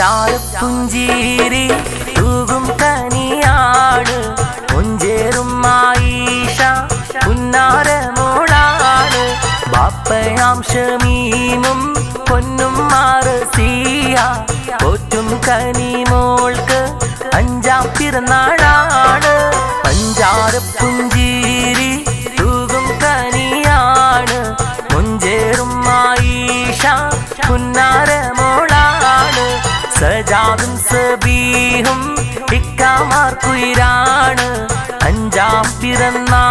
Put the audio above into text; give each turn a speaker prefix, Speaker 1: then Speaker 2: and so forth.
Speaker 1: പഞ്ചാര പുഞ്ചിരി തൂകും കനിയാണ് മുഞ്ചേറും ആയിഷ പുന്നാരമോളാണ് ബാപ്പയാം ഷമീമും പൊന്നും മാറസിയ പോറ്റും കനിമോൾക്ക് അഞ്ചാം പിറന്നാളാണ് പഞ്ചാര പുഞ്ചിരി തൂകും കനിയാണ് മുഞ്ചേറും ആയിഷ പുന്നാരമോളാണ് സജാദും സബീഹും ഇക്കാമാർക്കുയിരാണ് അഞ്ചാം പിറന്നാൾ